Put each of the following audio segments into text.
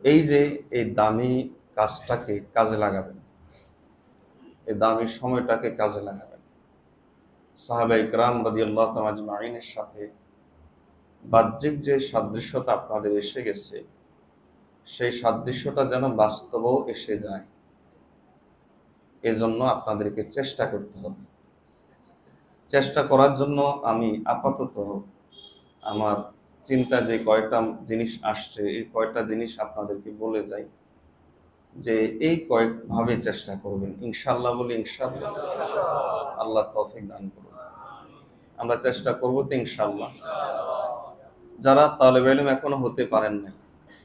এই যে এই দামি কাজটাকে কাজে লাগাবেন, এই দামি সময়টাকে কাজে লাগাবেন। সাহাবা ইকরাম রাদিয়াল্লাহু তাআলা আজমাইনের সাথে বাহ্যিক যে সাদৃশ্যতা আপনাদের এসে গেছে, সেই সাদৃশ্যতা যেন বাস্তবেও এসে যায়, এজন্য আপনাদেরকে চেষ্টা করতে হবে। চেষ্টা করার জন্য আমি আপাতত আমার চিন্তা যে কয়টা জিনিস আসছে, এই কয়টা জিনিস আপনাদেরকে বলে যাই যে এই কয়েকভাবে চেষ্টা করবেন। ইনশাআল্লাহ বলি ইনশাআল্লাহ, আল্লাহ তৌফিক দান করুন। আমরা চেষ্টা করবো তো ইনশাআল্লাহ। যারা তালেবে ইলম এখনো হতে পারেন না,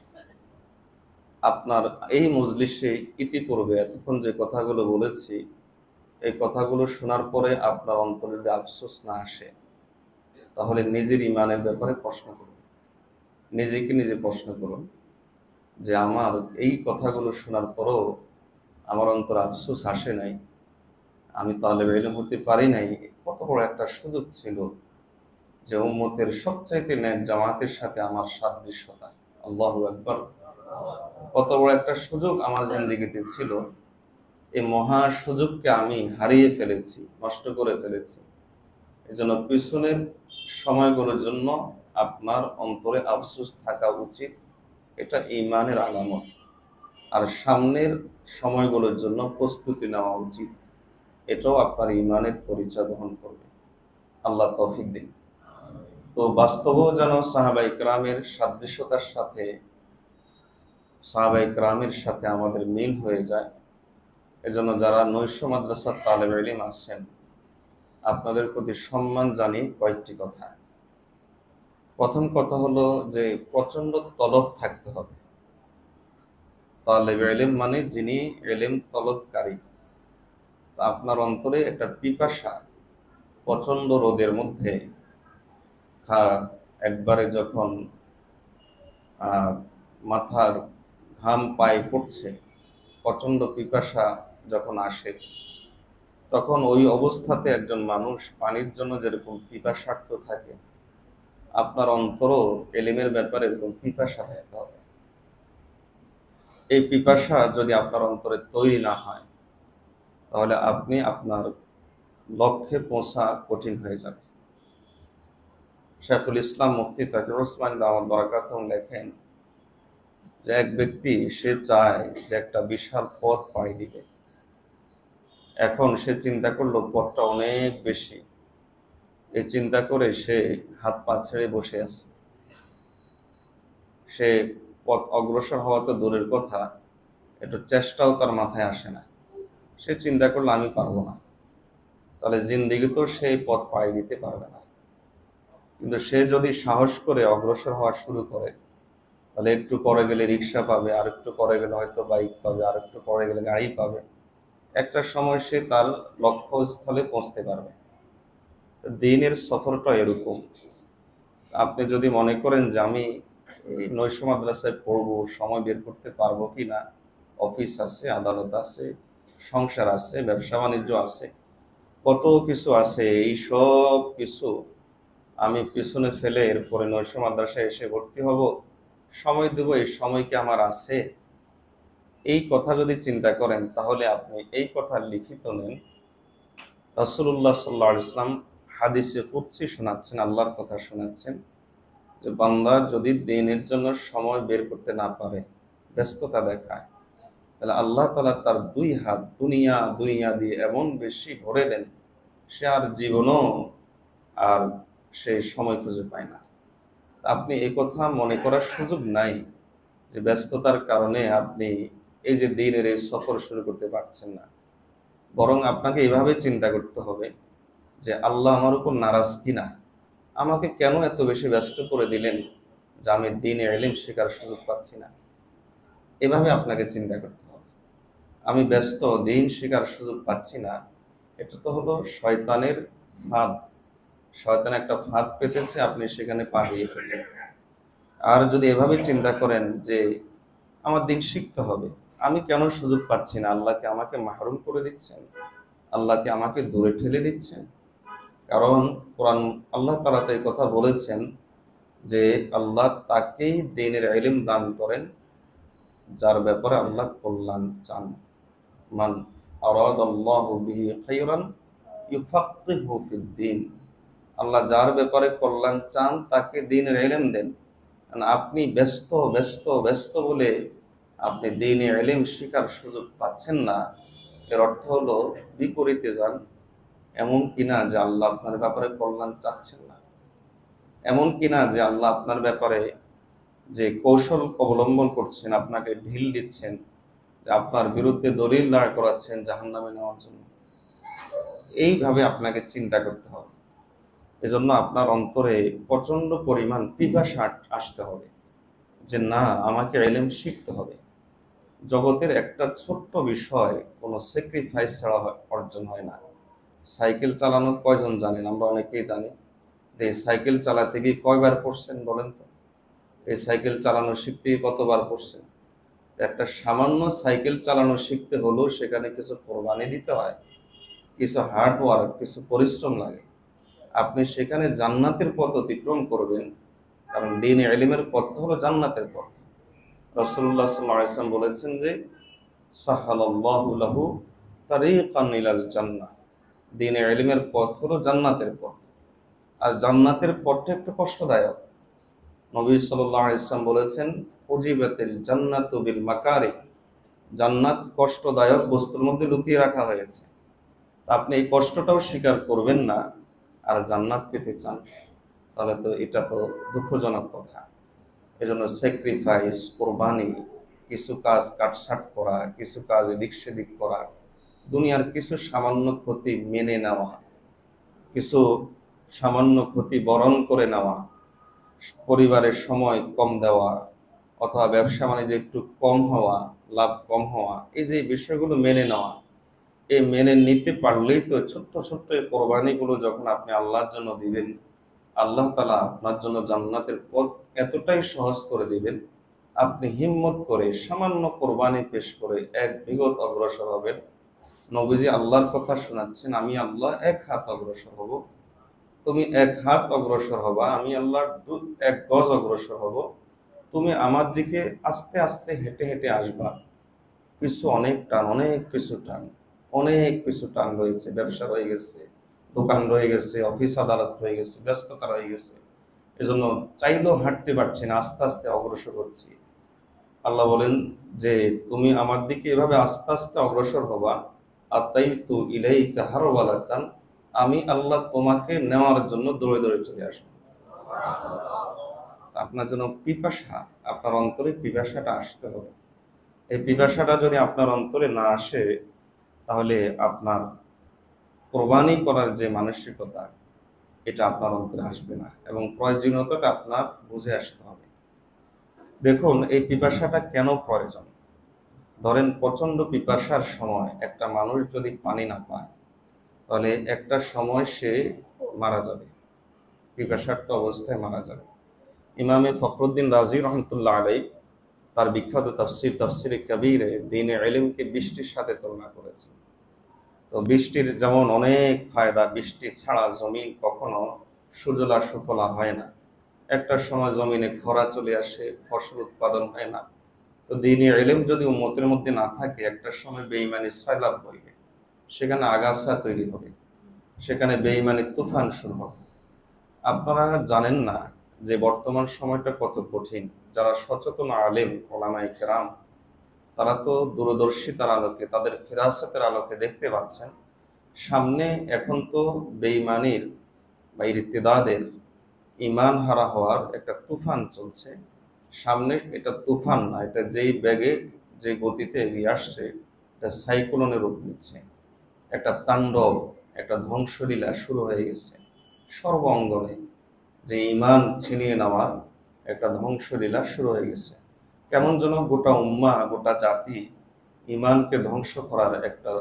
আপনার এই মজলিসে ইতিপূর্বে এতক্ষণ যে কথাগুলো বলেছি, এই কথাগুলো শোনার পরে আপনার অন্তরে যদি আফসোস না আসে, তাহলে নিজের ইমানের ব্যাপারে প্রশ্ন করুন, নিজেকে নিজে প্রশ্ন করুন যে আমার এই কথাগুলো শোনার পরেও আমার অন্তরে আফসোস আসে নাই, আমি তালেবে ইলম হতে পারি নাই। কত বড় একটা সুযোগ ছিল যে উম্মতের সবচাইতে নেক জামাতের সাথে আমার সাদৃশ্যতা। আল্লাহু আকবার। কত বড় একটা সুযোগ আমার জিন্দেগিতে ছিল, এই মহা সুযোগকে আমি হারিয়ে ফেলেছি, নষ্ট করে ফেলেছি। এই জন্য পিছনের সময়গুলোর জন্য আপনার অন্তরে আফসোস থাকা উচিত, এটা ঈমানের আলামত। আর সামনের সময়গুলোর জন্য প্রস্তুতি নেওয়া উচিত, এটাও আপনার ঈমানের পরিচয় বহন করবে। আল্লাহ তৌফিক দিন। তো বাস্তবেও যেন সাহাবা ইকরামের সাদৃশ্যতার সাথে, সাহাবা ইকরামের সাথে আমাদের মিল হয়ে যায়। এজন্য যারা নৈশ মাদ্রাসার তালেবে ইলম আছেন, আপনাদের প্রতি সম্মান জানি কয়েকটি কথা। প্রথম কথা হলো যে প্রচন্ড তলব থাকতে হবে। তালেবে ইলম মানে যিনি ইলম তলবকারী, আপনার অন্তরে একটা পিপাসা, প্রচন্ড রোদের মধ্যে একবারে যখন মাথার ঘাম পায়ে পড়ছে, প্রচন্ড পিপাসা যখন আসে, তখন ওই অবস্থাতে একজন মানুষ পানির জন্য যেরকম পিপাসার্থ থাকে, আপনার অন্তরও এলিমের ব্যাপারে এরকম পিপাসা থাকতে হবে। এই পিপাসা যদি আপনার অন্তরে তৈরি না হয়, তাহলে আপনি আপনার লক্ষ্যে পৌঁছা কঠিন হয়ে যাবে। শাইখুল ইসলাম মুফতি তাকিউর রহমান দামাত বারাকাতুহু লেখেন যে এক ব্যক্তি সে চায় যে একটা বিশাল পথ পাড়ি দিবে। এখন সে চিন্তা করলো পথটা অনেক বেশি, এই চিন্তা করে সে হাত পা ছেড়ে বসে আছে। সে পথ অগ্রসর হওয়া তো দূরের কথা, একটু চেষ্টাও তার মাথায় আসে না। সে চিন্তা করলো আমি পারবো না, তাহলে জিন্দেগিতেও সেই পথ পাড়ি দিতে পারবে না। কিন্তু সে যদি সাহস করে অগ্রসর হওয়া শুরু করে, তাহলে একটু পরে গেলে রিক্সা পাবে, আর একটু পরে গেলে হয়তো বাইক পাবে, আর একটু পরে গেলে গাড়ি পাবে। একটা সময় সে তার লক্ষ্যস্থলে পৌঁছতে পারবে। দিনের সফরটা এরকম। আপনি যদি মনে করেন যে আমি এই নৈশ মাদ্রাসায় পড়বো, সময় বের করতে পারবো কি না, অফিস আছে, আদালত আছে, সংসার আছে, ব্যবসা বাণিজ্য আছে, কত কিছু আছে, এই সব কিছু আমি পিছনে ফেলে এরপরে নৈশ মাদ্রাসায় এসে ভর্তি হব, সময় দেব, এই সময় কি আমার আছে? এই কথা যদি চিন্তা করেন, তাহলে আপনি এই কথা লিখিত নেন। রাসূলুল্লাহ সাল্লাল্লাহু আলাইহি ওয়াসাল্লাম হাদিসে কুদসি শোনাচ্ছেন, আল্লাহর কথা শোনাচ্ছেন যে বান্দা যদি দিনের জন্য সময় বের করতে না পারে, ব্যস্ততা দেখায়, তাহলে আল্লাহ তাআলা তার দুই হাত দুনিয়া দুনিয়া দিয়ে এমন বেশি ভরে দেন, সে আর জীবনও আর সে সময় খুঁজে পায় না। আপনি এই কথা মনে করার সুযোগ নাই যে ব্যস্ততার কারণে আপনি এই যে দিনের এই সফর শুরু করতে পারছেন না। বরং আপনাকে এভাবে চিন্তা করতে হবে যে আল্লাহ আমার উপর নারাজ কিনা, আমাকে কেন এত বেশি ব্যস্ত করে দিলেন যে আমি দ্বীনে ইলম শেখার সুযোগ পাচ্ছি না। এভাবে আপনাকে চিন্তা করতে হবে। আমি ব্যস্ত, দ্বীন শেখার সুযোগ পাচ্ছি না, এটা তো হলো শয়তানের ফাঁদ। শয়তান একটা ফাঁদ পেতেছে, আপনি সেখানে পা দিয়ে ফেললেন। আর যদি এভাবে চিন্তা করেন যে আমার দিন শিখতে হবে, আমি কেন সুযোগ পাচ্ছি না, আল্লাহকে আমাকে মাহরুম করে দিচ্ছেন, আল্লাহকে আমাকে দূরে ঠেলে দিচ্ছেন। কারণ কোরআন আল্লাহ তাআলা এই কথা বলেছেন যে আল্লাহ তাকেই দ্বীনের ইলম দান করেন যার ব্যাপারে আল্লাহ কল্যাণ চান। মান আরাদাল্লাহু বিহি খায়রান ইউফাক্কিহু ফিদ্দিন। আল্লাহ যার ব্যাপারে কল্যাণ চান তাকে দ্বীনের ইলম দেন। কারণ আপনি ব্যস্ত ব্যস্ত ব্যস্ত বলে আপনি দ্বীনে ইলম শিখার সুযোগ পাচ্ছেন না, এর অর্থ হলো বিপরীতে যান। এমন কিনা যে আল্লাহ আপনার ব্যাপারে কল্যাণ চাচ্ছেন না, এমন কিনা যে আল্লাহ আপনার ব্যাপারে যে কৌশল অবলম্বন করছেন, আপনাকে ঢিল দিচ্ছেন, যে আপনার বিরুদ্ধে দলিল দাঁড় করাচ্ছেন জাহান্নামে নেওয়ার জন্য। এইভাবে আপনাকে চিন্তা করতে হবে। এজন্য আপনার অন্তরে প্রচন্ড পরিমাণ পিপাসা আসতে হবে যে না, আমাকে ইলম শিখতে হবে। জগতের একটা ছোট্ট বিষয় কোনো স্যাক্রিফাইস ছাড়া অর্জন হয় না। সাইকেল চালানো কয়জন জানেন? আমরা অনেকেই জানি। এই সাইকেল চালাতে গিয়ে কয়বার পড়ছেন বলেন তো? এই সাইকেল চালানো শিখতে গিয়ে কতবার পড়ছেন? একটা সামান্য সাইকেল চালানো শিখতে হলেও সেখানে কিছু কোরবানি দিতে হয়, কিছু হার্ড ওয়ার্ক, কিছু পরিশ্রম লাগে। আপনি সেখানে জান্নাতের পথ অতিক্রম করবেন, কারণ দ্বীন ইলমের পথ হলো জান্নাতের পথ। রাসূলুল্লাহ সাল্লাল্লাহু আলাইহি ওয়াসাল্লাম বলেছেন যে সাহালাল্লাহু লাহু তারিকান ইলাল জান্নাহ। দ্বীন ইলমের পথ হলো জান্নাতের পথ। আর জান্নাতের পথটা একটু কষ্টদায়ক। নবী সাল্লাল্লাহু আলাইহি ওয়াসাল্লাম বলেছেন উজিবাতিল জান্নাতু বিল মাকারি। জান্নাত কষ্টদায়ক বস্তুর মধ্যে লুকিয়ে রাখা হয়েছে। আপনি এই কষ্টটাও স্বীকার করবেন না আর জান্নাত পেতে চান, তাহলে তো এটা তো দুঃখজনক কথা। এজন্য স্যাক্রিফাইস, কোরবানি, কিছু কাজ কাটছাট করা, কিছু কাজ এদিক সেদিক করা, দুনিয়ার কিছু সামান্য ক্ষতি মেনে নেওয়া, কিছু সামান্য ক্ষতি বরণ করে নেওয়া, পরিবারের সময় কম দেওয়া, অথবা ব্যবসা বাণিজ্যে একটু কম হওয়া, লাভ কম হওয়া, এই যে বিষয়গুলো মেনে নেওয়া, এই মেনে নিতে পারলেই তো ছোট্ট ছোট্ট এই কোরবানিগুলো যখন আপনি আল্লাহর জন্য দিবেন, আল্লাহ তাআলা আপনার জন্য জান্নাতের পথ এতটাই সহজ করে দিবেন, আপনি হিম্মত করে সামান্য কোরবানি পেশ করে এক বিগত অগ্রসর হবেন। নবীজি আল্লাহর কথা শোনাচ্ছেন, আমি আল্লাহ এক হাত অগ্রসর হব, তুমি এক হাত অগ্রসর হবা, আমি আল্লাহ এক গজ অগ্রসর হব, তুমি আমার দিকে আস্তে আস্তে হেঁটে হেঁটে আসবা। কিছু অনেক টান, অনেক কিছু টান, অনেক কিছু টান রয়েছে। ব্যবসা রয়ে গেছে, দোকান রয়ে গেছে, অফিস আদালত রয়ে গেছে, ব্যস্ততা রয়ে গেছে, এজন্য চাইলেও হাঁটতে পারছি না, আস্তে আস্তে অগ্রসর হচ্ছি। আল্লাহ বলেন যে তুমি আমার দিকে এভাবে আস্তে আস্তে অগ্রসর হবা, আতাইতু ইলাইকা হারওয়ালাতান, আমি আল্লাহ তোমাকে নেওয়ার জন্য দৌড়ে দৌড়ে চলে আসবো। আপনার জন্য পিপাসা, আপনার অন্তরে পিপাসাটা আসতে হবে। এই পিপাসাটা যদি আপনার অন্তরে না আসে, তাহলে আপনার কোরবানি করার যে মানসিকতা, এটা আপনার অন্তরে আসবে না, এবং প্রয়োজনীয়তাটা আপনার বুঝে আসতে হবে। দেখুন, এই পিপাসাটা কেন প্রয়োজন। ধরেন প্রচন্ড পিপাসার সময় একটা মানুষ যদি পানি না পায়, তাহলে একটা সময় সে মারা যাবে, পিপাসার্ত অবস্থায় মারা যাবে। ইমামে ফখরুদ্দিন রাজি রহমতুল্লাহ আলাইহি তার বিখ্যাত তাফসিরে কবিরে দ্বীনে ইলমকে বৃষ্টির সাথে তুলনা করেছেন। তো বৃষ্টির যেমন অনেক ফায়দা, বৃষ্টি ছাড়া জমিন কখনো সুজলা সুফলা হয় না। একটা সময় জমিনে খরা চলে আসে, ফসল উৎপাদন হয় না। তো দ্বীনে ইলম যদি উম্মতের মধ্যে না থাকে, একটা সময় বেঈমানি সয়লাব বইবে, সেখানে আগাছা তৈরি হবে, সেখানে বেঈমানি তুফান শুরু হবে। আপনারা জানেন না যে বর্তমান সময়টা কত কঠিন। যারা সচেতন আলেম ওলামায়ে কেরাম, তারা তো দূরদর্শিতার আলোকে, তাদের ফিরাসতের আলোকে দেখতে পাচ্ছেন সামনে এখন তো বেঈমানির বা ইরতিদাদের ইমান হারা হওয়ার একটা তুফান চলছে সামনে। এটা তুফান না, এটা যেই বেগে, যে গতিতে এগিয়ে আসছে, এটা সাইক্লোনের রূপ নিচ্ছে। একটা তাণ্ডব, একটা ধ্বংসলীলা শুরু হয়ে গেছে সর্ব অঙ্গনে। যে ইমান ছিনিয়ে নেওয়ার একটা ধ্বংসলীলা শুরু হয়ে গেছে। কেমন যেন গোটা উম্মাহ, গোটা জাতি ইমানকে ধ্বংস করার একটা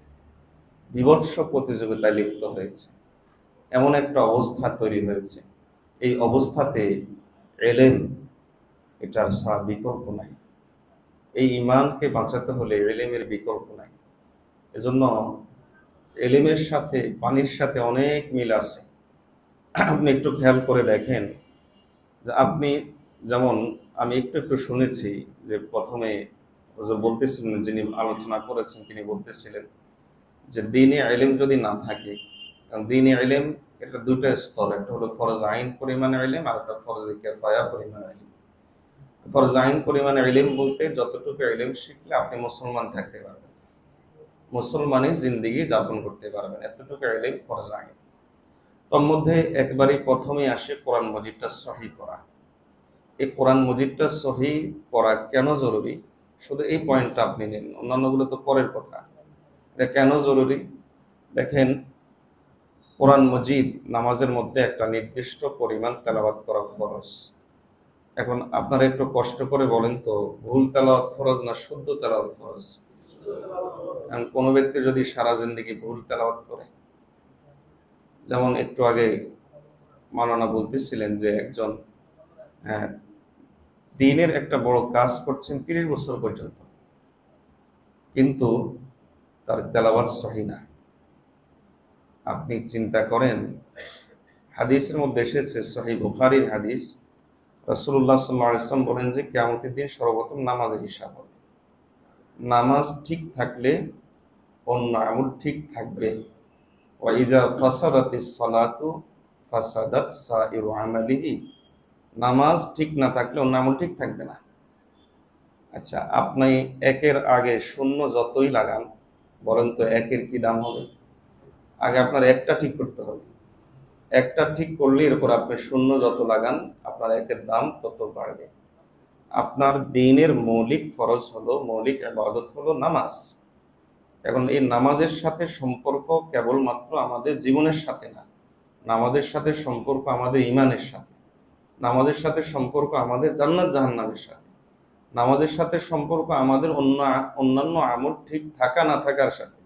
বিভৎস প্রতিযোগিতায় লিপ্ত হয়েছে। এমন একটা অবস্থা তৈরি হয়েছে। এই অবস্থাতে এলেম, এটার ছাড়া বিকল্প নাই। এই ইমানকে বাঁচাতে হলে এলেমের বিকল্প নাই। এজন্য এলেমের সাথে পানির সাথে অনেক মিল আছে। আপনি একটু খেয়াল করে দেখেন যে আপনি যেমন, আমি একটু একটু শুনেছি যে প্রথমে হুজুর বলতেছিলেন, যিনি আলোচনা করেছেন তিনি বলতেছিলেন যে দ্বীনি ইলম যদি না থাকে, কারণ দ্বীনি ইলম এটা দুটো স্তর, একটা হলো ফরজ আইন পরিমাণে ইলম আর একটা ফরজ কিফায়া পরিমাণে ইলম। ফরজ আইন পরিমাণে ইলম বলতে যতটুকু ইলম শিখলে আপনি মুসলমান থাকতে পারবেন, মুসলমানই জিন্দেগি যাপন করতে পারবেন, এতটুকু ইলম ফরজ আইন। তোর মধ্যে একবারই প্রথমেই আসে কোরআন মজিদটা সহি করা। এই কোরআন মজিদটা সহি করা কেন জরুরি, শুধু এই পয়েন্টটা আপনি নিন, অন্যান্যগুলো তো পরের কথা। এটা কেন জরুরি দেখেন, কোরআন মজিদ নামাজের মধ্যে একটা নির্দিষ্ট পরিমাণ তেলাওয়াত করা ফরজ। এখন আপনারা একটু কষ্ট করে বলেন তো, ভুল তেলাওয়াত ফরজ না শুদ্ধ তেলাওয়াত ফরজ? কোনো ব্যক্তি যদি সারা জিন্দেগি ভুল তেলাওয়াত করে, যেমন একটু আগে মাওলানা বলতেছিলেন যে একজন দ্বীনের একটা বড় কাজ করছেন 30 বছর পর্যন্ত, কিন্তু তার তেলাওয়াত সহি না। আপনি চিন্তা করেন, হাদিসের মধ্যে এসেছে, সহিহ বুখারীর হাদিস, রাসূলুল্লাহ সাল্লাল্লাহু আলাইহি ওয়াসাল্লাম বলেন যে কিয়ামতের দিন সর্বপ্রথম নামাজের হিসাব হবে। নামাজ ঠিক থাকলে অন্য আমল ঠিক থাকবে। ওয়া ইজা ফাসাদাতিস সালাতু ফাসাদাত সাইরু আমালিহি, নামাজ ঠিক না থাকলে অন্য আমল ঠিক থাকবে না। আচ্ছা, আপনি একের আগে শূন্য যতই লাগান, বলেন তো একের কি দাম হবে? আগে আপনার একটা ঠিক করতে হবে, একটা ঠিক করলে এরপর আপনি শূন্য যত লাগান আপনার একের দাম তত বাড়বে। আপনার দ্বীনের মৌলিক ফরজ হলো, মৌলিক ইবাদত হলো নামাজ। এখন এই নামাজের সাথে সম্পর্ক কেবলমাত্র আমাদের জীবনের সাথে না, নামাজের সাথে সম্পর্ক আমাদের ঈমানের সাথে, নামাজের সাথে সম্পর্ক আমাদের জান্নাত জাহান্নামের সাথে, নামাজের সাথে সম্পর্ক আমাদের অন্যান্য আমল ঠিক থাকা না থাকার সাথে।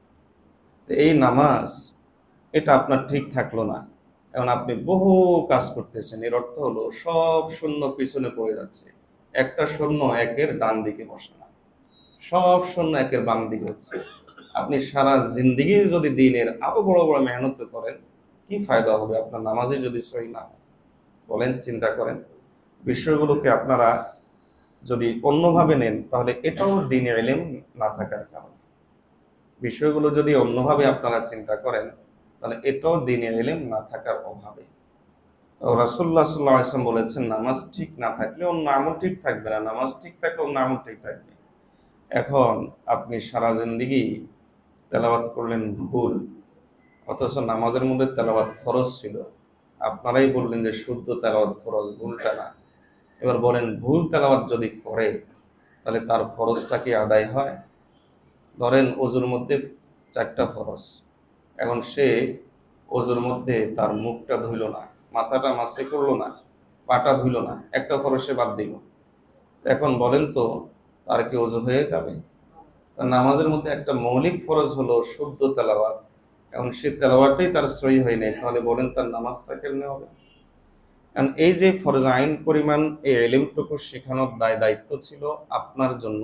এই নামাজ এটা আপনার ঠিক থাকলো না, এখন আপনি বহু কাজ করতেছেন, এর অর্থ হলো সব শূন্য পিছনে পড়ে যাচ্ছে, একটা শূন্য একের ডান দিকে বসে না, সব শূন্য একের বাম দিকে হচ্ছে। আপনি সারা জিন্দেগি যদি দিনের আরো বড় বড় মেহনত করেন, কি ফায়দা হবে আপনার নামাজে যদি সহি না হয়? বলেন, চিন্তা করেন। বিষয়গুলোকে আপনারা যদি অন্যভাবে নেন তাহলে এটাও দ্বীনের ইলম না থাকার কারণ। বিষয়গুলো যদি অন্যভাবে আপনারা চিন্তা করেন তাহলে এটাও দ্বীনের ইলম না থাকার অভাবে। তো রাসূলুল্লাহ সাল্লাল্লাহু আলাইহি ওয়াসাল্লাম বলেছেন, নামাজ ঠিক না থাকলে অন্য আমল ঠিক থাকবে না, নামাজ ঠিক থাকলে অন্য আমল ঠিক থাকবে। এখন আপনি সারা জিন্দেগি তেলাওয়াত করলেন ভুল, অথচ নামাজের মধ্যে তেলাওয়াত ফরজ ছিল। আপনারাই বললেন যে শুদ্ধ তেলাওয়াত ফরজ, ভুলটা না। এবার বলেন, ভুল তেলাওয়াত যদি করে তাহলে তার ফরজটা কি আদায় হয়? ধরেন ওযুর মধ্যে 4টা ফরজ, এখন সে ওযুর মধ্যে তার মুখটা ধুইল না, মাথাটা মাসে করলো না, পাটা ধুইল না, একটা ফরজ সে বাদ দিল, এখন বলেন তো তার কি ওযু হয়ে যাবে? নামাজের মধ্যে একটা মৌলিক ফরজ হলো শুদ্ধ তেলাওয়াত, এখন সে তেলাওয়াতটাই তার সহি হয় নাই, তাহলে বলেন তার নামাজটা কেমনে হবে? কারণ এই যে ফরজ আইন পরিমাণ এই ইলমটুকু শেখানোর দায়িত্ব ছিল আপনার জন্য,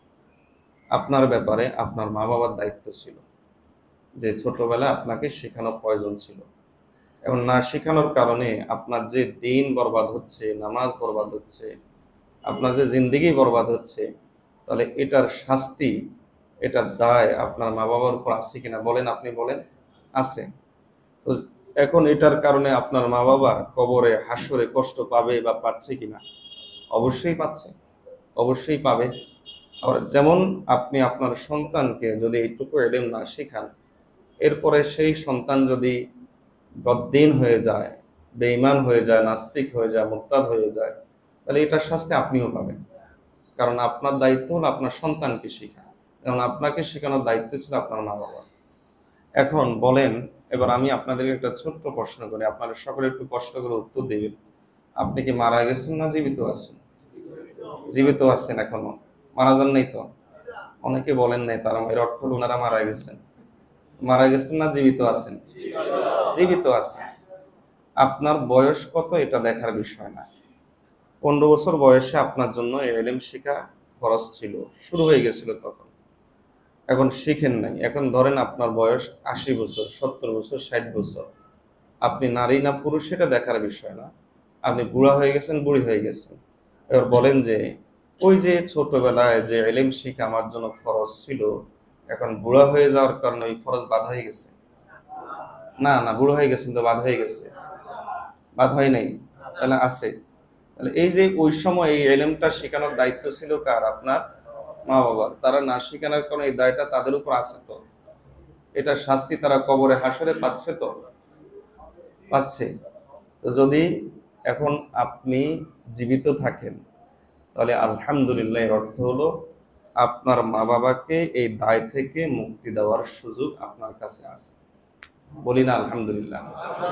আপনার ব্যাপারে আপনার মা বাবার দায়িত্ব ছিল, যে ছোটবেলায় আপনাকে শেখানো প্রয়োজন ছিল। এখন না শেখানোর কারণে আপনার যে দিন বরবাদ হচ্ছে, নামাজ বরবাদ হচ্ছে, আপনার যে জিন্দেগি বরবাদ হচ্ছে, তাহলে এটার শাস্তি, এটার দায় আপনার মা বাবার উপর আছে কিনা? বলেন, আপনি বলেন, আছে। তো এখন এটার কারণে আপনার মা বাবা কবরে হাসরে কষ্ট পাবে বা পাচ্ছে কিনা? অবশ্যই পাচ্ছে, অবশ্যই পাবে। আর যেমন আপনি আপনার সন্তানকে যদি এইটুকু ইলম না শেখান, এরপরে সেই সন্তান যদি বদ্দীন হয়ে যায়, বেঈমান হয়ে যায়, নাস্তিক হয়ে যায়, মুরতাদ হয়ে যায়, তাহলে এটার শাস্তি আপনিও পাবেন। কারণ আপনার দায়িত্ব হলো আপনার সন্তানকে শেখানো, এবং আপনাকে শেখানোর দায়িত্ব ছিল আপনার মা বাবা। এখন বলেন, এবার আমি আপনাদেরকে একটা ছোট্ট প্রশ্ন করি, আপনারা সকলে একটু কষ্ট করে উত্তর দিবেন। আপনি কি মারা গেছেন না জীবিত আছেন? জীবিত আছেন এখনো, মারা যান নাই তো? অনেকে বলেন নাই, তারা এর অর্থ হলো ওনারা মারা গেছেন। মারা গেছেন না জীবিত আছেন? জীবিত আছেন। আপনার বয়স কত এটা দেখার বিষয় না। 15 বছর বয়সে আপনার জন্য ইলম শেখা ফরজ ছিল, শুরু হয়ে গেছিল তখন, এখন শিখেন নাই। এখন ধরেন আপনার বয়স 80 বছর, 70 বছর, 60 বছর, আপনি নারী না পুরুষ সেটা দেখার বিষয় না, আপনি বুড়া হয়ে গেছেন, বুড়ি হয়ে গেছেন। এবার বলেন যে ওই যে ছোটবেলায় যে ইলম শিখা আমার জন্য ফরজ ছিল, এখন বুড়া হয়ে যাওয়ার কারণে ওই ফরজ বাদ হয়ে গেছে? না না, বুড়ো হয়ে গেছেন তো বাদ হয়ে গেছে? বাদ হয় নাই? তাহলে আছে। তাহলে এই যে ওই সময় এই ইলমটা শেখানোর দায়িত্ব ছিল কার? আপনার মা বাবার। তারা না শেখানোর কারণে এই দায়টা তাদের উপর আছে তো। এটা শাস্তি তারা কবরে হাসরে পাচ্ছে তো? পাচ্ছে। তো যদি এখন আপনি জীবিত থাকেন, তাহলে আলহামদুলিল্লাহ, এর অর্থ হলো আপনার মা বাবাকে এই দায় থেকে মুক্তি দেওয়ার সুযোগ আপনার কাছে আছে। বলি না আলহামদুলিল্লাহ?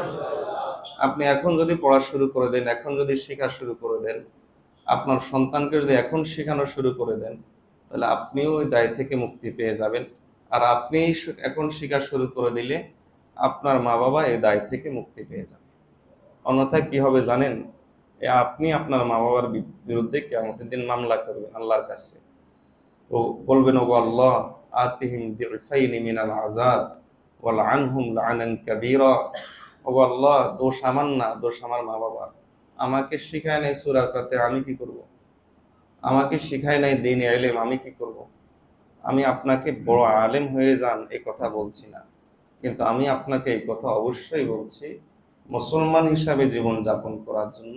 আপনি এখন যদি পড়া শুরু করে দেন, এখন যদি শেখা শুরু করে দেন, আপনার সন্তানকে যদি এখন শেখানো শুরু করে দেন, তাহলে আপনিও ওই দায় থেকে মুক্তি পেয়ে যাবেন। আর আপনি এখন শেখা শুরু করে দিলে আপনার মা বাবা এই দায় থেকে মুক্তি পেয়ে যাবে। অন্যথায় কি হবে জানেন? আপনি আপনার মা বাবার বিরুদ্ধে কিয়ামতের দিন মামলা করবেন আল্লাহর কাছে। ও বলবেন, ওগো আল্লাহ, আতিহিম দিফাইনি মিনাল আযাব ওয়াল আনহুম লাআনান কাবীরা। ওগো আল্লাহ, দোষ আমার না, দোষ আমার মা বাবা। আমাকে শিখায় নাই সূরা ফাতিহা, আমি কি করব? আমাকে শিখায় নাই দ্বীন ইলম, আমি কি করব? আমি আপনাকে বড় আলেম হয়ে যান এই কথা বলছি না, কিন্তু আমি আপনাকে এই কথা অবশ্যই বলছি, মুসলমান হিসাবে জীবন যাপন করার জন্য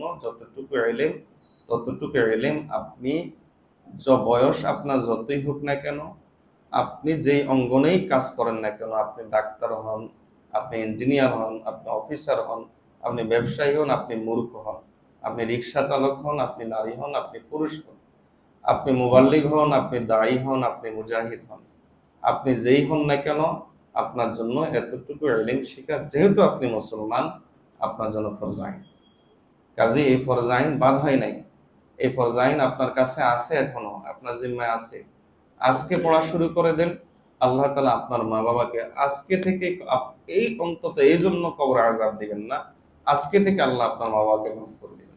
ততটুকু ইলম আপনি, বয়স আপনার যতই হোক না কেন, আপনি যেই অঙ্গনেই কাজ করেন না কেন, আপনি ডাক্তার হন, আপনি ইঞ্জিনিয়ার হন, আপনি অফিসার হন, আপনি ব্যবসায়ী হন, আপনি মূর্খ হন, আপনি রিক্সা চালক হন, আপনি নারী হন, আপনি পুরুষ হন, আপনি মুবাল্লিগ হন, আপনি দায়ী হন, আপনি মুজাহিদ হন, আপনি যেই হন না কেন, আপনার জন্য এতটুকু ইলম শিখা, যেহেতু আপনি মুসলমান, আপনার জন্য ফরজ আইন। কাজে এই ফরজ আইন বাদ হয় নাই। এই ফরজ আইন আপনার কাছে আছে, এখনো আপনার জিম্মায় আছে। আজকে পড়া শুরু করে দেন, আল্লাহ তাআলা আপনার মা বাবাকে আজকে থেকে, এই অন্তত এই জন্য কবরে আযাব দিবেন না, আজকে থেকে আল্লাহ আপনার মা বাবাকে মাফ করে দিবেন।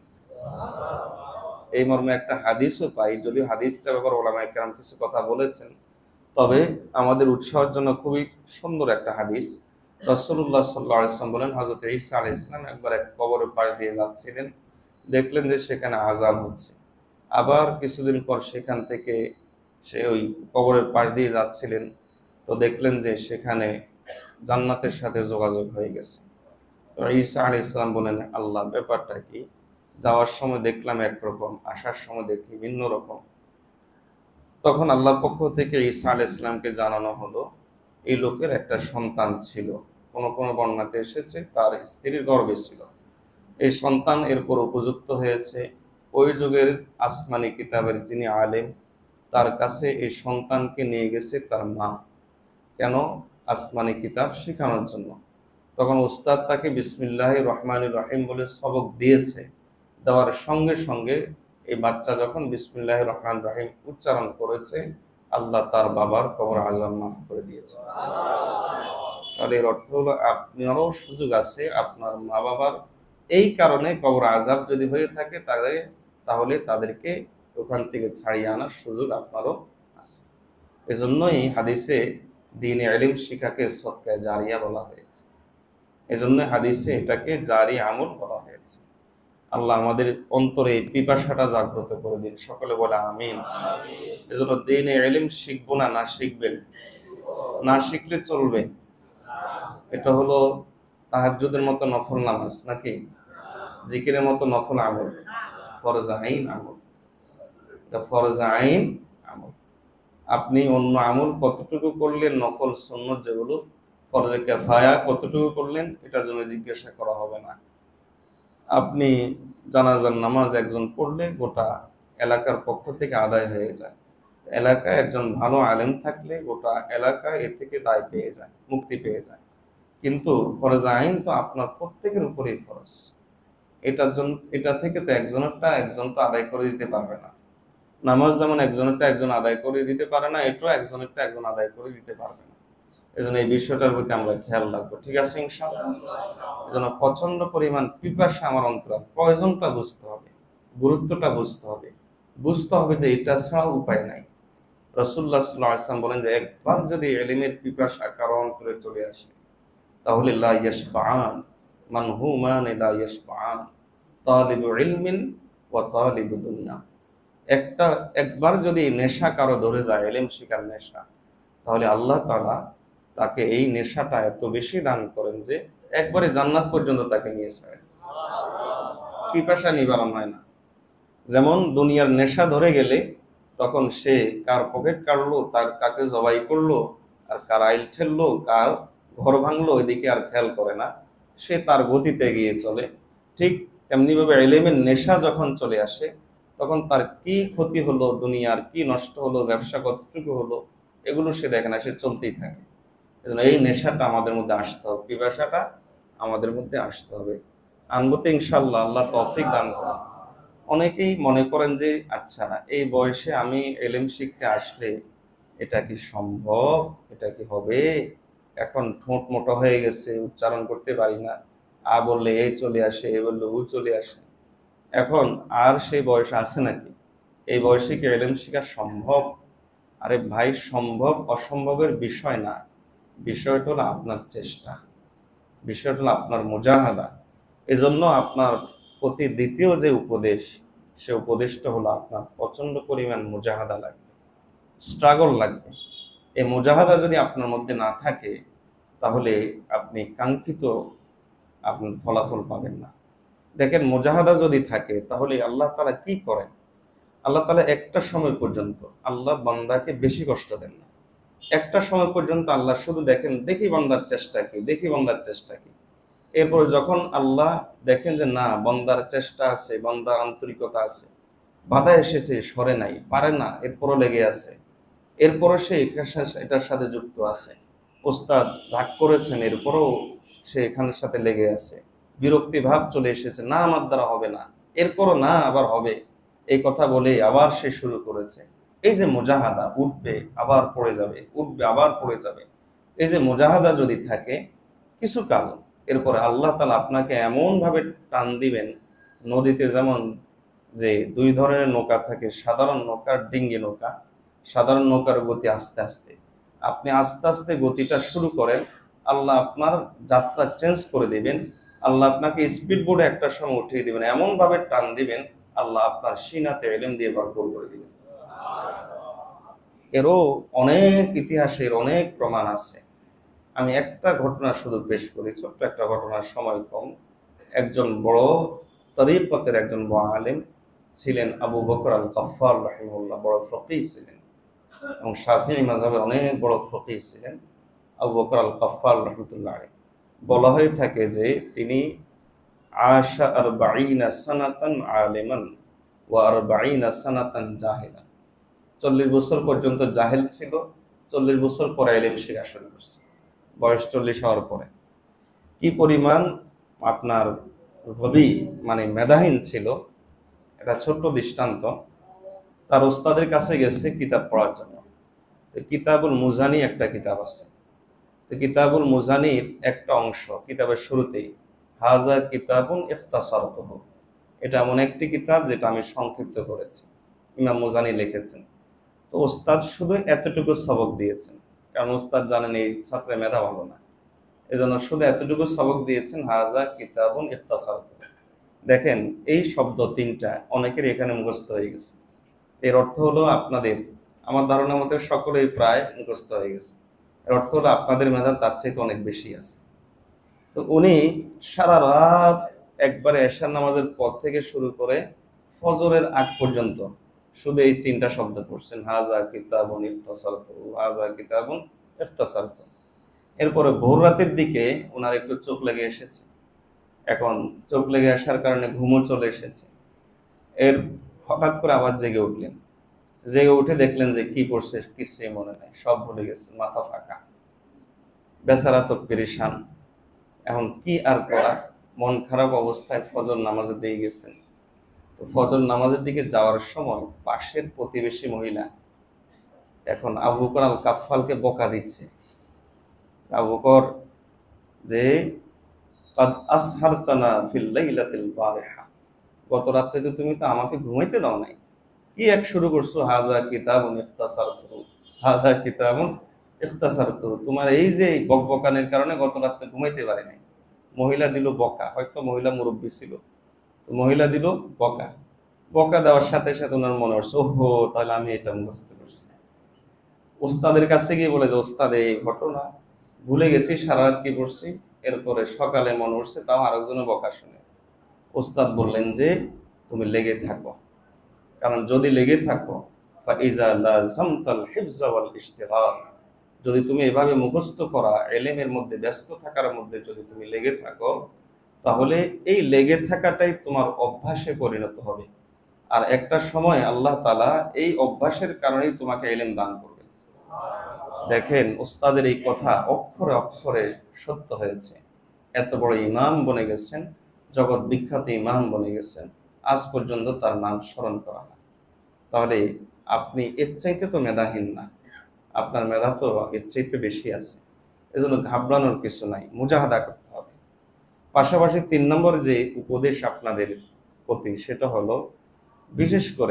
এই মর্মে একটা হাদিসও পাই, যদিও হাদিসটার ব্যাপারে ওলামায়ে কেরাম কিছু কথা বলেছেন, তবে আমাদের উৎসাহের জন্য খুবই সুন্দর একটা হাদিস। রাসূলুল্লাহ সাল্লাল্লাহু আলাইহি ওয়াসাল্লাম বলেন, হযরত ঈসা আলাইহিস সালাম একবার এক কবরের পাশ দিয়ে যাচ্ছিলেন, দেখলেন যে সেখানে আযাব হচ্ছে। আবার কিছুদিন পর সেখান থেকে সে ওই কবরের পাশ দিয়ে যাচ্ছিলেন, তো দেখলেন যে সেখানে জান্নাতের সাথে যোগাযোগ হয়ে গেছে। তো ঈসা আলাইহিস সালাম বলেন, আল্লাহ, ব্যাপারটা কি? যাওয়ার সময় দেখলাম একরকম, আসার সময় দেখি ভিন্ন রকম। তখন আল্লাহর পক্ষ থেকে ঈসা আলাইহিস সালামকে জানানো হলো, এই লোকের একটা সন্তান ছিল, কোন কোন বর্ণনাতে এসেছে তার স্ত্রীর গর্ভে ছিল। এই সন্তান এরপর উপযুক্ত হয়েছে। ওই যুগের আসমানি কিতাবের যিনি আলেম, তার কাছে এই সন্তানকে নিয়ে গেছে তার মা। কেন? আসমানি কিতাব শেখানোর জন্য। তখন উস্তাদ তাকে বিসমিল্লাহির রহমানির রহিম বলে সবক দিয়েছে। দেওয়ার সঙ্গে সঙ্গে এই বাচ্চা যখন বিসমিল্লাহির রহমানির রহিম উচ্চারণ করেছে, আল্লাহ তার বাবার কবর আযাব মাফ করে দিয়েছে। তাহলে এর অর্থ হলো আপনারও সুযোগ আছে, আপনার মা বাবার এই কারণে কবর আযাব যদি হয়ে থাকে তাহলে তাদেরকে ওখান থেকে ছাড়িয়ে আনার সুযোগ আপনারও আছে। এজন্যই হাদিসে দ্বীন ইলম শিখাকে সদকায়ে জারিয়া বলা হয়েছে। এজন্য হাদিসে এটাকে জারি আমল বলা হয়েছে। আল্লাহ আমাদের অন্তরে এই পিপাসাটা জাগ্রত করে দিন, সকলে বলে আমিন। এজন্য দ্বীন ইলম শিখবো না, না শিখবেন? না শিখলে চলবে? এটা হলো তাহাজ্জুদের মতো নফল নামাজ নাকি? জিকিরের মতো নফল আমল? ফরজ আইন আমল। এটা ফরজ আইন আমল। আপনি অন্য আমল কতটুকু করলেন, নফল সুন্নত যেগুলো ফরজে কিফায়া কতটুকু করলেন, এটার জন্য জিজ্ঞাসা করা হবে না। আপনি জানাজার নামাজ একজন পড়লে গোটা এলাকার পক্ষ থেকে আদায় হয়ে যায়। এলাকায় একজন ভালো আলেম থাকলে গোটা এলাকা এর থেকে দায় পেয়ে যায়, মুক্তি পেয়ে যায়। কিন্তু ফরজ আইন তো আপনার প্রত্যেকের উপরেই ফরজ। এটা থেকে তো একজন তো আদায় করে দিতে পারবে না। নামাজ যেমন একজনেরটা একজন আদায় করে দিতে পারে না, এটাও একজনেরটা একজন আদায় করে দিতে পারবে না। এজন্য এই বিষয়টার প্রতি আমরা খেয়াল রাখবো, ঠিক আছে ইনশাআল্লাহ? এজন্য প্রচন্ড পরিমাণ পিপাসা আমার অন্তরে, প্রয়োজনটা বুঝতে হবে, গুরুত্বটা বুঝতে হবে যে এটা ছাড়া উপায় নাই। রাসূলুল্লাহ সাল্লাল্লাহু আলাইহি ওয়াসাল্লাম বলেন যে একবার যদি ইলমের পিপাসা কারো অন্তরে চলে আসে, তাহলে লা ইয়াশবাআন মানহুমান লা ইয়াশবাআন, তালিবু ইলমিন ওয়া তালিবু দুনিয়া। একবার যদি নেশা কারো ধরে যায়, ইলম শিখার নেশা, তাহলে আল্লাহ তাআলা তাকে এই নেশাটা এত বেশি দান করেন যে একবারে জান্নাত পর্যন্ত তাকে নিয়ে ছাড়েন, পিপাসা নিবারণ হয় না। যেমন দুনিয়ার নেশা ধরে গেলে তখন সে কার পকেট কাটলো, তার কাকে জবাই করলো, আর কার আইল ঠেললো, কার ঘর ভাঙলো, এদিকে আর খেয়াল করে না, সে তার গতিতে এগিয়ে চলে। ঠিক তেমনিভাবে ইলমের নেশা যখন চলে আসে, তখন তার কি ক্ষতি হলো, দুনিয়ার কি নষ্ট হলো, ব্যবসা কতটুকু হলো, এগুলো সে দেখে না, সে চলতেই থাকে। এজন্য এই নেশাটা আমাদের মধ্যে আসতে হবে, পিপাসাটা আমাদের মধ্যে আসতে হবে। আনবো তো ইনশাল্লাহ, আল্লাহ তৌফিক দান করেন। অনেকেই মনে করেন যে আচ্ছা, এই বয়সে আমি এলেম শিখতে আসলে এটা কি সম্ভব, এটা কি হবে? এখন ঠোঁট মোটা হয়ে গেছে, উচ্চারণ করতে পারি না, আ বললে এ চলে আসে, এ বললে উ চলে আসে, এখন আর সেই বয়স আছে নাকি? এই বয়সে কি এলেম শিখা সম্ভব? আরে ভাই, সম্ভব অসম্ভবের বিষয় না, বিষয়টা হলো আপনার চেষ্টা, বিষয়টা হলো আপনার মুজাহাদা। এজন্য আপনার প্রতি দ্বিতীয় যে উপদেশ, সে উপদেশটা হলো আপনার প্রচন্ড পরিমাণ মুজাহাদা লাগবে, স্ট্রাগল লাগবে। এই মুজাহাদা যদি আপনার মধ্যে না থাকে, তাহলে আপনি কাঙ্ক্ষিত আপনার ফলাফল পাবেন না। দেখেন, মুজাহাদা যদি থাকে তাহলে আল্লাহ তাআলা কি করেন? আল্লাহ তাআলা একটা সময় পর্যন্ত আল্লাহ বান্দাকে বেশি কষ্ট দেন না। একটা সময় পর্যন্ত আল্লাহ শুধু দেখেন, দেখি বান্দার চেষ্টা কি, দেখি বান্দার চেষ্টা কি। এরপর যখন আল্লাহ দেখেন যে না, বান্দার চেষ্টা আছে, বান্দার আন্তরিকতা আছে, বাধা এসেছে, সরে নাই, পারে না, এরপরও লেগে আছে, এরপরও সে এটার সাথে যুক্ত আছে, ওস্তাদ রাগ করেছেন, এরপরও সে এখানের সাথে লেগে আছে, বিরক্তি ভাব চলে এসেছে, না আমার দ্বারা হবে না, এরপরও না, আবার হবে, এই কথা বলে আবার সে শুরু করেছে। এই যে মুজাহাদা, উঠবে আবার পড়ে যাবে, উঠবে আবার পড়ে যাবে, এই যে মুজাহাদা যদি থাকে কিছুকাল, এরপরে আল্লাহ তাআলা আপনাকে এমন ভাবে টান দিবেন, নদীতে যেমন যে দুই ধরনের নৌকা থাকে, সাধারণ নৌকা, ডিঙ্গি নৌকা। সাধারণ নৌকার গতি আস্তে আস্তে, আপনি আস্তে আস্তে গতিটা শুরু করেন, আল্লাহ আপনার যাত্রা চেঞ্জ করে দিবেন, আল্লাহ আপনাকে স্পিড বোর্ডে একটা সময় উঠিয়ে দিবেন, এমন ভাবে টান দিবেন, আল্লাহ আপনার সিনাতে ইলম দিয়ে ভরপুর করে দিবেন। এরও অনেক ইতিহাসের অনেক প্রমাণ আছে। আমি একটা ঘটনা শুধু পেশ করি, ছোট্ট একটা ঘটনার, সময় কম। একজন বড় তরিকতের একজন বড় আলেম ছিলেন, আবু বকর আল গফফার রাহিমাহুল্লাহ, বড় ফকিহ ছিলেন এবং শাফিঈ মাযহাবের অনেক বড় ফকিহ ছিলেন আবু বকর আল গফফার রাহমাতুল্লাহ আলাইহি। বলা হয়ে থাকে যে তিনি আশা আরবাঈনা সানাতান আলিমান ওয়া আরবাঈনা সানাতান জাহিলান, 40 বছর পর্যন্ত জাহেল ছিল, 40 বছর পরে ইলম শিখা শুরু করছে, বয়স 40 হওয়ার পরে। কি পরিমাণ আপনার গবি, মানে মেধাহীন ছিল, এটা ছোট্ট দৃষ্টান্ত। তার ওস্তাদের কাছে গেছে কিতাব পড়ার জন্য। তো কিতাবুল মুজানি একটা কিতাব আছে, তো কিতাবুল মুজানির একটা অংশ কিতাবের শুরুতেই, হাযা কিতাবুন ইখতাসারতুহু, এটা এমন একটি কিতাব যেটা আমি সংক্ষিপ্ত করেছি, ইমাম মুজানি লিখেছেন। তো ওস্তাদ শুধু এতটুকু সবক দিয়েছেন, কারণ ওস্তাদ জানেন এই ছাত্রের মেধা ভালো না, এজন্য শুধু এতটুকু সবক দিয়েছেন, হাযা কিতাবুন ইখতাসারতুহু। দেখেন, এই শব্দ তিনটা অনেকের এখানে মুখস্থ হয়ে গেছে। এর অর্থ হলো আপনাদের, আমার ধারণা মতে সকলেই প্রায় মুখস্থ হয়ে গেছে। এর অর্থ হলো আপনাদের মেধা তার চাইতে অনেক বেশি আছে। তো উনি সারা রাত একবারে এশার নামাজের পর থেকে শুরু করে ফজরের আগ পর্যন্ত শুধু এই তিনটা শব্দ পড়ছেন, হাযা কিতাবুন ইখতাসারতুহু, হাযা কিতাবুন ইখতাসারতুহু। এরপরে ভোর রাতের দিকে ওনার একটু চোখ লেগে এসেছে, এখন চোখ লেগে আসার কারণে ঘুমও চলে এসেছে। এর হঠাৎ করে আবার জেগে উঠলেন, জেগে উঠে দেখলেন যে কি পড়ছে কিছুই মনে নাই, সব ভুলে গেছে, মাথা ফাঁকা, বেচারা তো পেরেশান। এখন কি আর করা, মন খারাপ অবস্থায় ফজর নামাজে দিয়ে গেছেন। তো ফজর নামাজের দিকে যাওয়ার সময় পাশের প্রতিবেশী মহিলা এখন আবু বকর আল কাফফালকে বকা দিচ্ছে, আবু বকর যে কাদ আসহারতানা ফিল লাইলাতিল বারিহা, গত রাত্রে তো তুমি তো আমাকে ঘুমাইতে দাও নাই, কি এক শুরু করছো, হাযা কিতাবুন ইখতাসারতুহু, হাযা কিতাবুন ইখতাসারতুহু, তোমার এই যে বকবকানির কারণে গত রাত্রে ঘুমাইতে পারি নাই। মহিলা দিল বকা, হয়তো মহিলা মুরব্বী ছিল, তো মহিলা দিল বকা। বকা দেওয়ার সাথে সাথে ওনার মনে হচ্ছে, ওহো তাহলে আমি এটা মুখস্থ করছি। ওস্তাদের কাছে গিয়ে বলে যে ওস্তাদ এই ঘটনা ভুলে গেছি, সারা রাত কি পড়ছি। এরপরে সকালে মনে উঠছে, তাও আরেকজনের বকা শুনে ওস্তাদ বললেন যে তুমি লেগে থাকো, কারণ যদি লেগে থাকো ফাইজা লাযামতাল হিফযা ওয়াল ইশতিগাল, যদি তুমি এভাবে মুখস্থ করা এলেমের মধ্যে ব্যস্ত থাকার মধ্যে যদি তুমি লেগে থাকো, তাহলে এই লেগে থাকাটাই তোমার অভ্যাসে পরিণত হবে। আর একটা সময় আল্লাহ তাআলা এই অভ্যাসের কারণেই তোমাকে ইলম দান করবেন। দেখেন ওস্তাদের এই কথা অক্ষরে অক্ষরে সত্য হয়েছে। এত বড় ইমাম বনে গেছেন, জগৎ বিখ্যাত ইমাম বনে গেছেন, আজ পর্যন্ত তার নাম স্মরণ করা হয়। তাহলে আপনি এর চাইতে তো মেধাহীন না, আপনার মেধা তো এর চাইতে বেশি আছে। এজন্য ঘাবড়ানোর কিছু নাই, মুজাহাদা করতে হবে। পাশাপাশি 3 নম্বর যে উপদেশ আপনাদের প্রতি, সেটা হলো বিশেষ করে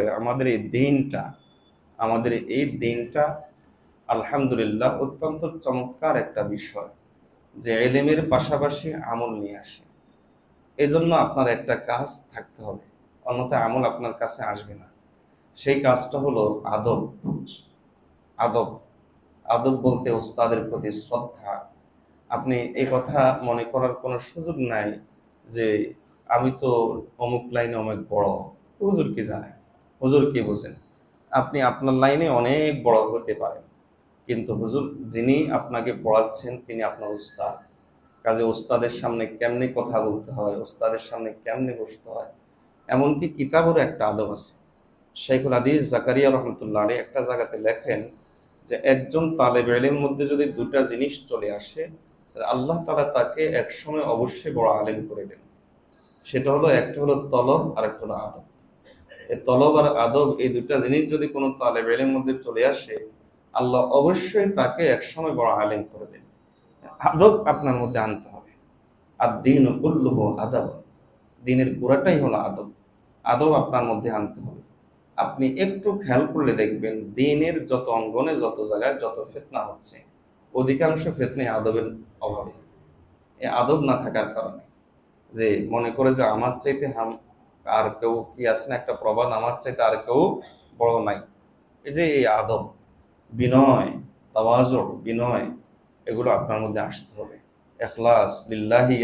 আমাদের এই দিনটা আলহামদুলিল্লাহ অত্যন্ত চমৎকার একটা বিষয়, যে ইলমের পাশাপাশি আমল নিয়ে আসে। এজন্য আপনার একটা কাজ থাকতে হবে, অন্যথায় আমল আপনার কাছে আসবে না। সেই কাজটা হলো আদব। আদব আদব বলতে ওস্তাদের প্রতি শ্রদ্ধা। আপনি এই কথা মনে করার কোনো সুযোগ নাই যে আমি তো অমুক লাইনে অনেক বড়, হুজুর কি জানে, হুজুর কি বোঝেন। আপনি আপনার লাইনে অনেক বড় হতে পারেন, কিন্তু হুজুর যিনি আপনাকে পড়াচ্ছেন তিনি আপনার উস্তাদ। কাজে ওস্তাদের সামনে কেমনে কথা বলতে হয়, ওস্তাদের সামনে কেমনে বসতে হয়, এমনকি কিতাবেরও একটা আদব আছে। শাইখুল হাদিস জাকারিয়া রহমতুল্লাহ আলাইহি একটা জায়গাতে লেখেন যে একজন তালেব ইলমের মধ্যে যদি দুটা জিনিস চলে আসে, তাহলে আল্লাহ তাআলা তাকে একসময় অবশ্যই বড় আলেম করে দেন। সেটা হলো, একটা হলো তলব আর একটা হলো আদব। এই তলব আর আদব এই দুটা জিনিস যদি কোনো তালেব ইলমের মধ্যে চলে আসে, আল্লাহ অবশ্যই তাকে একসময় বড় আলেম করে দেন। আদব আপনার মধ্যে আনতে হবে। আর দিন কুল্লুহু আদব, দিনের পুরাটাই হলো আদব। আদব আপনার মধ্যে আনতে হবে। আপনি একটু খেয়াল করলে দেখবেন দিনের যত অঙ্গনে, যত জায়গায় যত ফিতনা হচ্ছে, অধিকাংশ ফিতনাই আদবের অভাবে। এই আদব না থাকার কারণে, যে মনে করে যে আমার চাইতে আর কেউ কি আছে না, একটা প্রবাদ, আমার চাইতে আর কেউ বড় নাই। এই যে এই আদব, বিনয়, তাওয়াজু, বিনয়, এগুলো আপনার মধ্যে আসতে হবে। ইখলাস লিল্লাহি,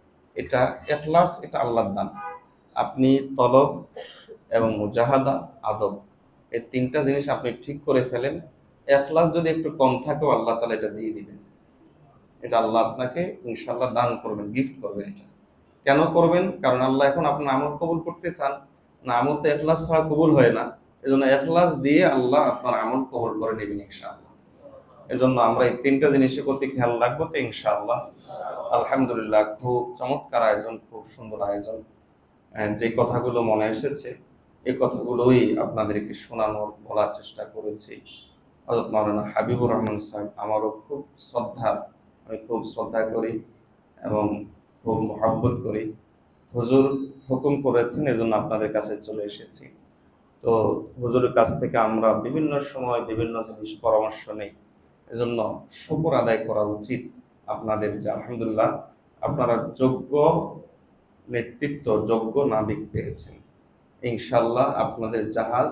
এটা ইখলাস, এটা আল্লাহর দান। আপনি তলব এবং মুজাহাদা, আদব, এই 3টা জিনিস আপনি ঠিক করে ফেলেন। ইখলাস যদি একটু কম থাকেও আল্লাহ তাআলা এটা দিয়ে দিবেন। এটা আল্লাহ আপনাকে ইনশাআল্লাহ দান করবেন, গিফট করবেন। এটা কেন করবেন? কারণ আল্লাহ এখন আপনার আমল কবুল করতে চান না। আমল তো ইখলাস ছাড়া কবুল হয় না। এজন্য ইখলাস দিয়ে আল্লাহ আপনার আমল কবুল করে নেবেন ইনশাআল্লাহ। এজন্য আমরা এই 3টা জিনিসের প্রতি খেয়াল রাখবো তো ইনশাআল্লাহ। আলহামদুলিল্লাহ, খুব চমৎকার আয়োজন, খুব সুন্দর আয়োজন। যে কথাগুলো মনে এসেছে এই কথাগুলোই আপনাদেরকে শোনানোর, বলার চেষ্টা করেছি। হযরত মাওলানা হাবিবুর রহমান সাহেব আমারও খুব শ্রদ্ধা, আমি খুব শ্রদ্ধা করি এবং খুব মহব্বত করি। হুজুর হুকুম করেছেন, এজন্য আপনাদের কাছে চলে এসেছি। তো হুজুরের কাছ থেকে আমরা বিভিন্ন সময় বিভিন্ন জিনিস পরামর্শ নেই। এজন্য শুকর আদায় করা উচিত আপনাদের, যে আলহামদুলিল্লাহ আপনারা যোগ্য নেতৃত্ব, যোগ্য নাবিক পেয়েছেন। ইনশাল্লাহ আপনাদের জাহাজ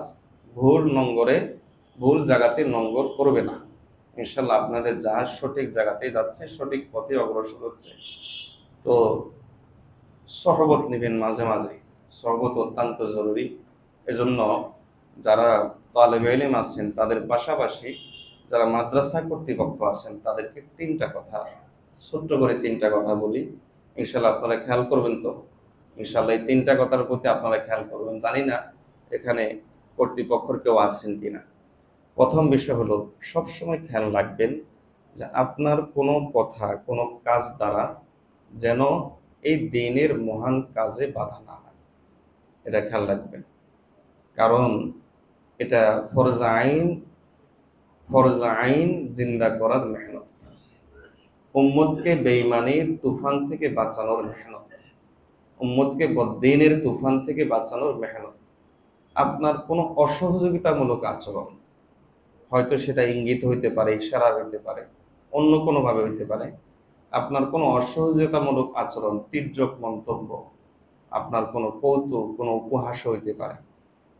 ভুল জায়গাতে নোঙ্গর করবে না। ইনশাল্লাহ আপনাদের জাহাজ সঠিক জায়গাতেই যাচ্ছে, সঠিক পথে অগ্রসর হচ্ছে। তো সহবত নেবেন মাঝে মাঝে, সহবত অত্যন্ত জরুরি। এজন্য যারা তালেবে ইলম আছেন তাদের পাশাপাশি যারা মাদ্রাসা কর্তৃপক্ষ আছেন তাদেরকে 3টা কথা, ছোট্ট করে 3টা কথা বলি, ইনশাল্লাহ আপনারা খেয়াল করবেন তো। ইনশাল্লাহ এই 3টা কথার প্রতি আপনারা খেয়াল করবেন। জানি না এখানে কর্তৃপক্ষের কেউ আছেন কিনা। প্রথম বিষয় হলো, সবসময় খেয়াল রাখবেন যে আপনার কোনো কথা, কোনো কাজ দ্বারা যেন এই দিনের মহান কাজে বাধা না হয়, এটা খেয়াল রাখবেন। কারণ এটা ফরজ আইন জিন্দা করার মেহনত, উম্মতকে বেঈমানির তুফান থেকে বাঁচানোর মেহনত, উম্মতকে বদ্দিনের তুফান থেকে বাঁচানোর মেহনত। আপনার কোনো অসহযোগিতামূলক আচরণ, হয়তো সেটা ইঙ্গিত হইতে পারে, ইশারা হইতে পারে, অন্য কোনোভাবে হইতে পারে, আপনার কোনো অসহযোগিতামূলক আচরণ, তির্যক মন্তব্য, আপনার কোনো কৌতুক, কোনো উপহাস হইতে পারে,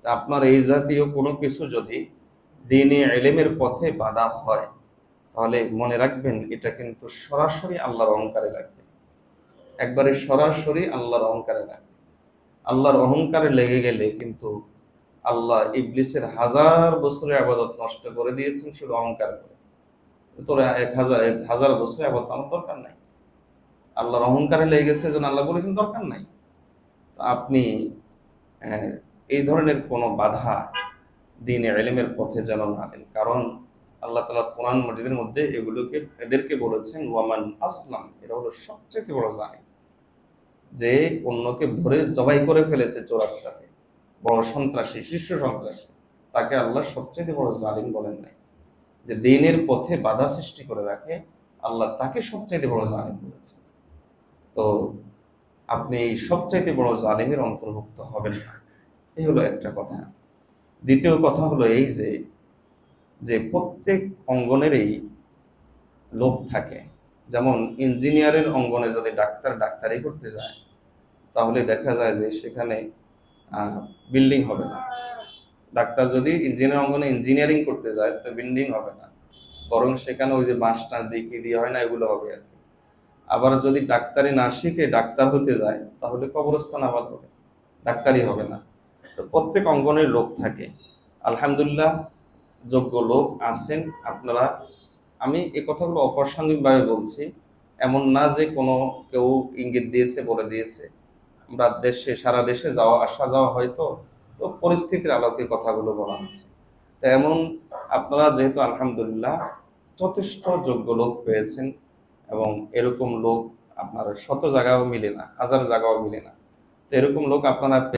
আপনার এই জাতীয় কোনো কিছু যদি দ্বীনি ইলমের পথে বাধা হয়, তাহলে মনে রাখবেন এটা কিন্তু সরাসরি আল্লাহর অহংকারে লাগবে, একবারে সরাসরি আল্লাহর অহংকারে লাগবে। আল্লাহর অহংকারে লেগে গেলে কিন্তু আল্লাহ ইবলিসের 1000 বছরের আবাদত নষ্ট করে দিয়েছেন শুধু অহংকার করে। তোর 1000 বছরের আবাদত আমার দরকার নাই, আল্লাহর অহংকারে লেগে গেছে যেন আল্লাহ বলেছেন দরকার নাই। তো আপনি আহ, এই ধরনের কোনো বাধা দ্বীনে ইলমের পথে যেন না দেন, কারণ আল্লাহ তাআলা কোরআন মাজিদের মধ্যে এদেরকে বলেছেন ওয়ামান আসলাম, এরা হলো সবচেয়ে বড় জালিম, যে অন্যকে ধরে জবাই করে ফেলেছে চৌরাস্তাতে, বড় সন্ত্রাসী, শীর্ষ সন্ত্রাসী, তাকে আল্লাহ সবচেয়ে বড় জালিম বলেন নাই। যে দ্বীনের পথে বাধা সৃষ্টি করে রাখে, আল্লাহ তাকে সবচেয়ে বড় জালিম বলেছেন। তো আপনি এই সবচাইতে বড় জালিমের অন্তর্ভুক্ত হবেন না, এই হলো একটা কথা। দ্বিতীয় কথা হলো এই যে যে প্রত্যেক অঙ্গনেরই লোক থাকে। যেমন ইঞ্জিনিয়ারের অঙ্গনে যদি ডাক্তার ডাক্তারি করতে যায়, তাহলে দেখা যায় যে সেখানে বিল্ডিং হবে না। ডাক্তার যদি ইঞ্জিনিয়ার অঙ্গনে ইঞ্জিনিয়ারিং করতে যায়, তো বিল্ডিং হবে না, বরং সেখানে ওই যে বাঁশ টাস দিয়ে দিয়ে হয় না, এগুলো হবে আর কি। আবার যদি ডাক্তারি না শিখে ডাক্তার হতে যায়, তাহলে কবরস্থান আবাদ হবে, ডাক্তারি হবে না। তো প্রত্যেক অঙ্গনের লোক থাকে, আলহামদুলিল্লাহ যোগ্য লোক আছেন আপনারা। আমি এই কথাগুলো অপ্রাসঙ্গিকভাবে বলছি, এমন না যে কোনো কেউ ইঙ্গিত দিয়েছে বলে দিয়েছে। আমরা সারা দেশে যাওয়া আসা যাওয়া হয়তো, তো পরিস্থিতির আলোকে কথাগুলো বলা হচ্ছে। তো এমন আপনারা যেহেতু আলহামদুলিল্লাহ যথেষ্ট যোগ্য লোক পেয়েছেন, এবং এরকম লোক আপনার শত জায়গাও মিলে না, হাজার জায়গাও মিলে না, তো এরকম লোক আপনারা